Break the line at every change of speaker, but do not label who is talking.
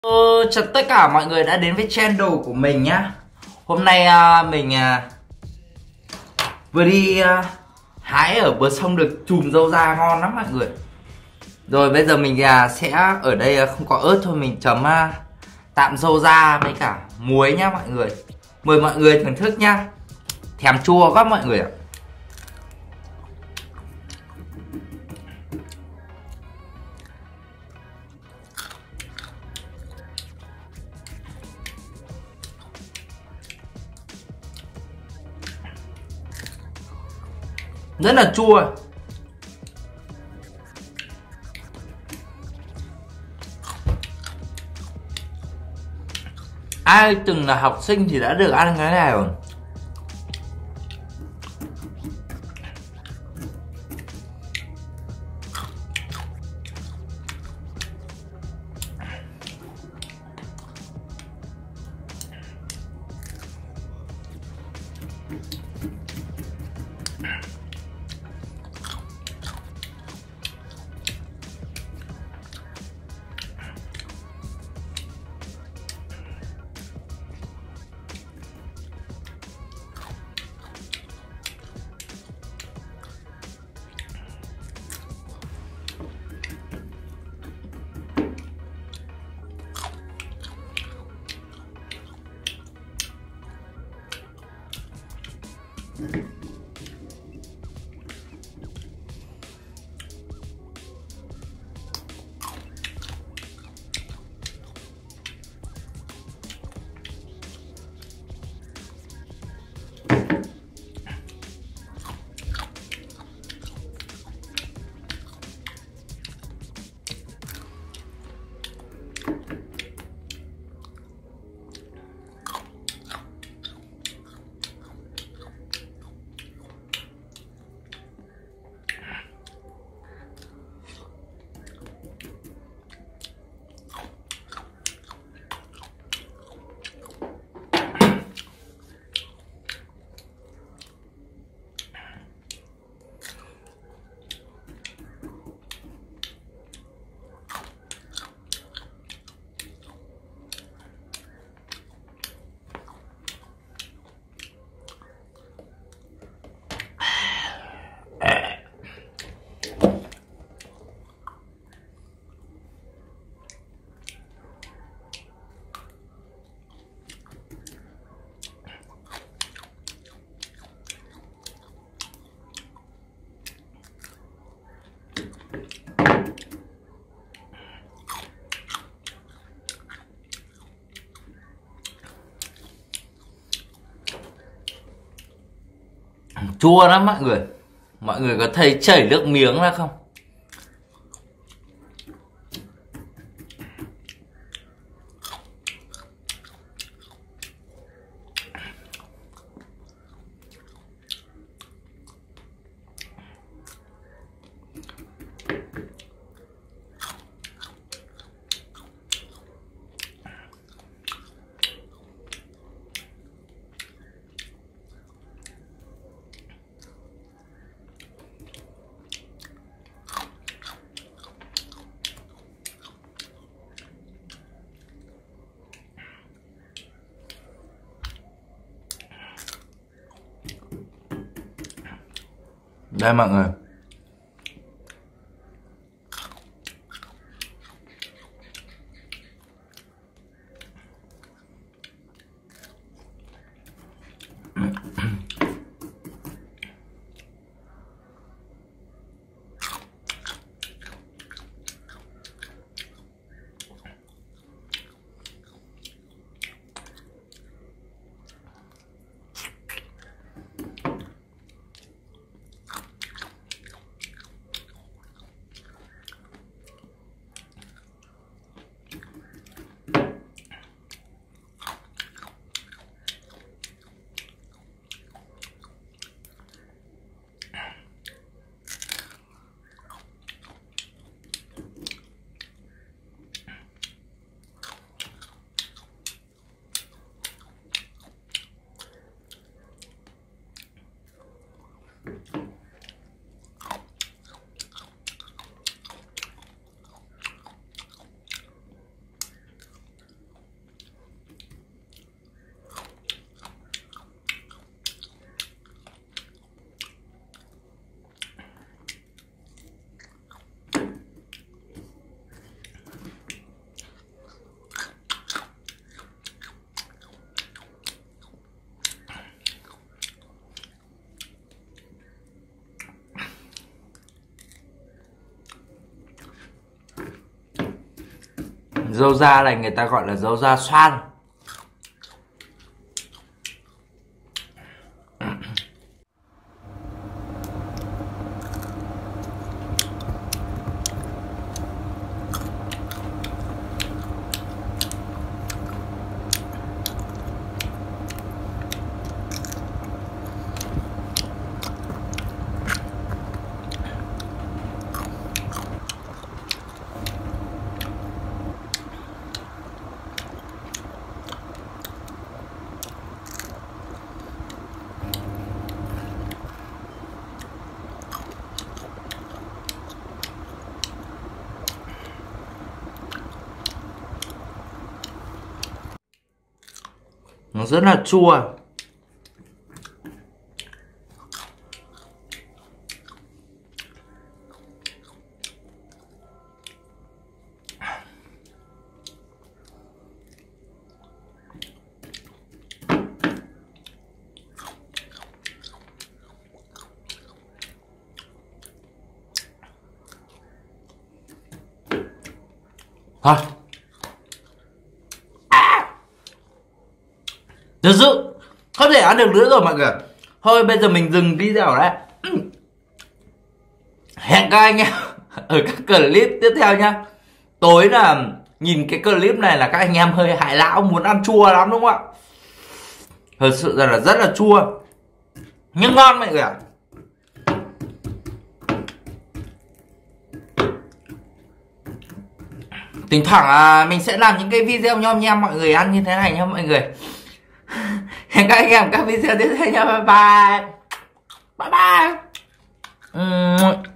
Chào tất cả mọi người đã đến với channel của mình nhá. Hôm nay mình vừa đi hái ở bờ sông được chùm dâu da ngon lắm mọi người. Rồi bây giờ mình sẽ ở đây không có ớt thôi, mình chấm tạm dâu da với cả muối nhá mọi người. Mời mọi người thưởng thức nhá. Thèm chua quá mọi người ạ. Rất là chua. Ai từng là học sinh thì đã được ăn cái này rồi. Chua lắm mọi người. Mọi người có thấy chảy nước miếng ra không? Đây mọi người. dâu da này người ta gọi là dâu da xoan. Nó rất là chua. Thôi thực sự không thể ăn được nữa rồi mọi người. Thôi bây giờ mình dừng video ở đây. Hẹn các anh em ở các clip tiếp theo nhá. Tối là nhìn cái clip này là các anh em hơi hại lão, muốn ăn chua lắm đúng không ạ? Thật sự là rất là chua nhưng ngon mọi người ạ. Thỉnh thoảng mình sẽ làm những cái video nhom nhem mọi người ăn như thế này nha mọi người. Hẹn các anh em các video tiếp theo nha. Bye bye. Bye bye.